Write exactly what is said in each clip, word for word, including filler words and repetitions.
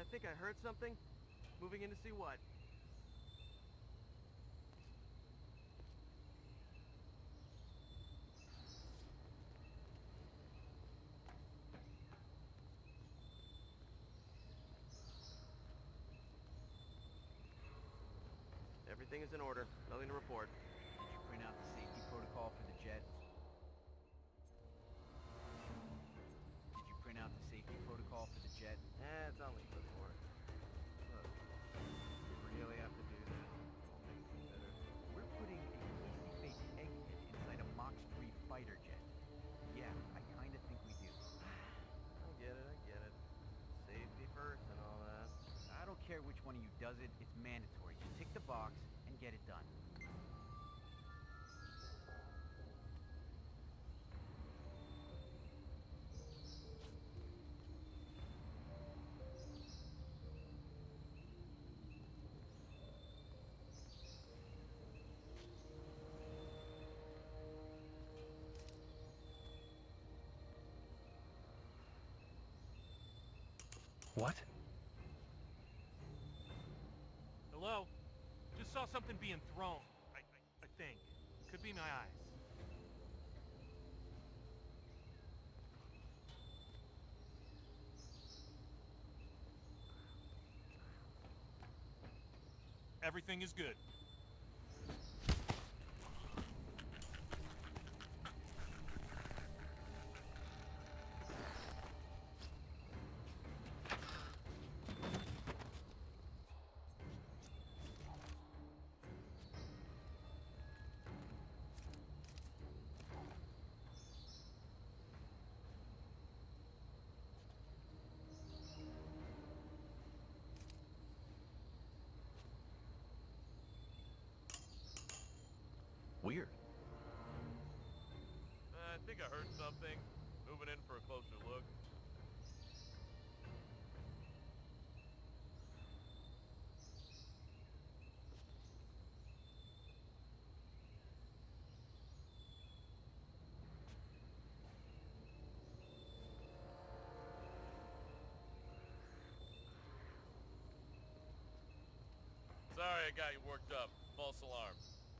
think I heard something. Moving in to see what? Everything is in order. Nothing to report. Did you print out the safety protocol for the jet? Did you print out the safety protocol for the jet? Eh, it's on legal report. Look, you really have to do that. All things considered. We're putting a Casey fake egghead inside a Mach three fighter jet. Yeah, I kinda think we do. I get it, I get it. Safety first and all that. I don't care which one of you does it, it's mandatory. Just tick the box and get it done. What? Hello? Just saw something being thrown. I, I, I think. Could be my eyes. Everything is good. Weird. Uh, I think I heard something. Moving in for a closer look. Sorry I got you worked up. False alarm.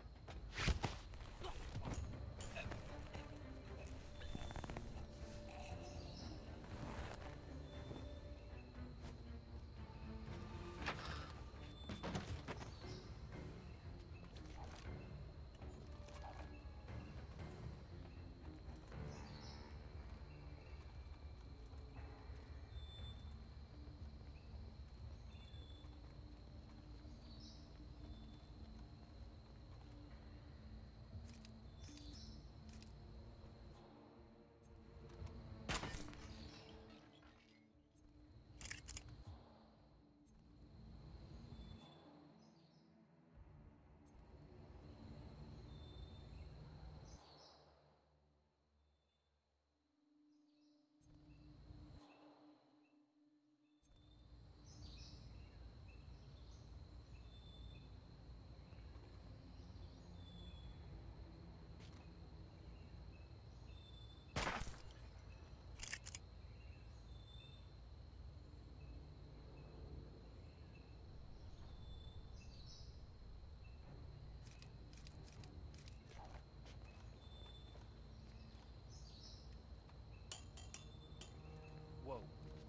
Whoa.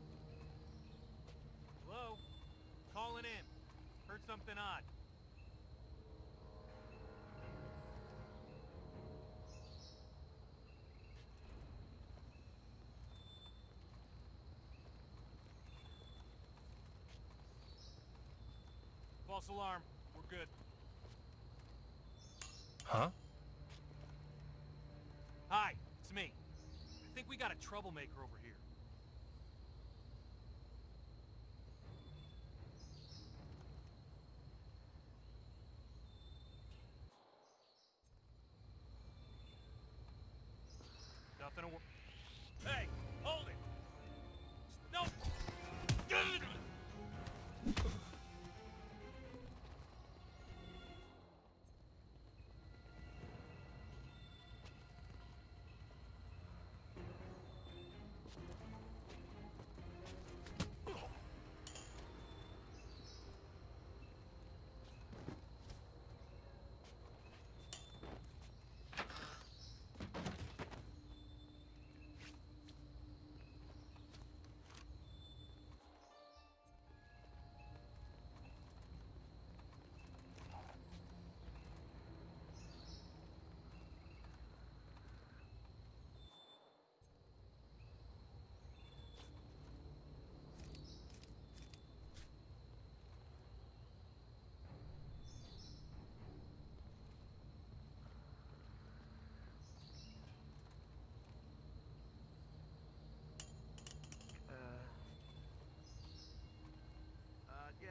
Hello? Calling in. Heard something odd. False alarm. We're good. Huh? Hi, it's me. I think we got a troublemaker over here. Nothing to worry. Hey, hold it! No!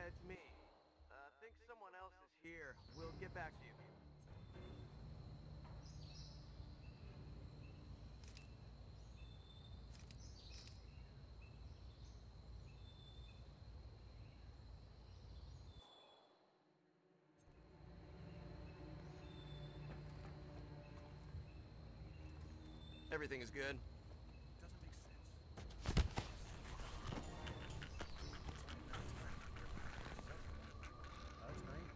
Yeah, it's me. Uh, think someone else is here. We'll get back to you. Everything is good. Doesn't make sense. That's right.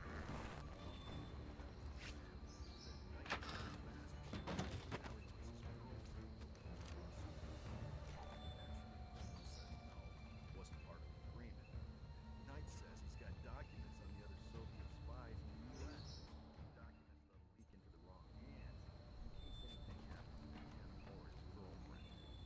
Wasn't part of the agreement. Knight says he's got documents on the other Soviet spies in the U S. Documents that'll leak into the wrong hands in case anything happens to him or his girlfriend.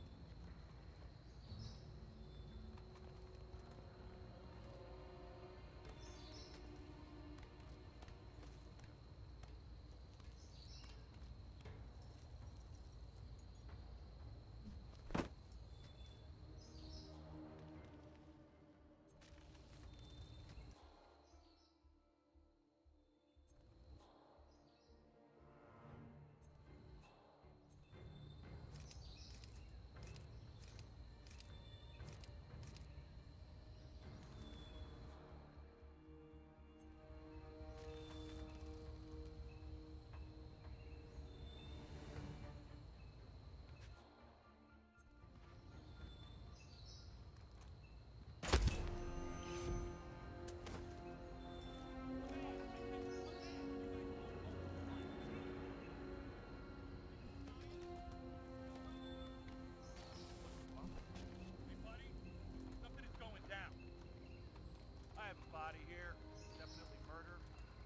Hey, buddy, something is going down. I have a body here. Definitely murder.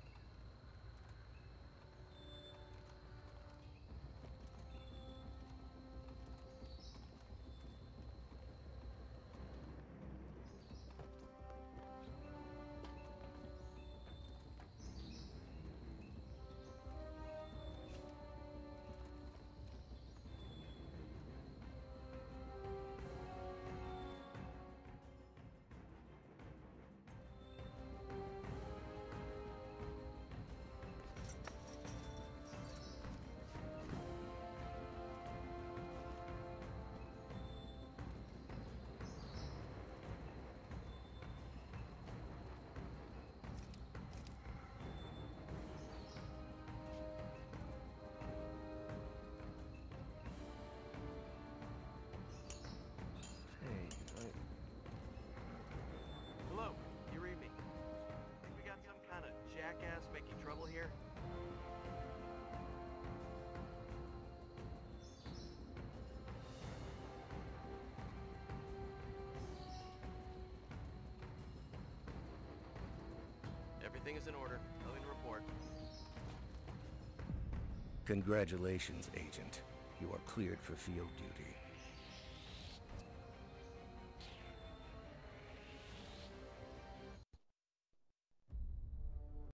Hey, I... Hello, you read me? Think we got some kind of jackass making trouble here? Everything is in order. Nothing to report. Congratulations, Agent. You are cleared for field duty.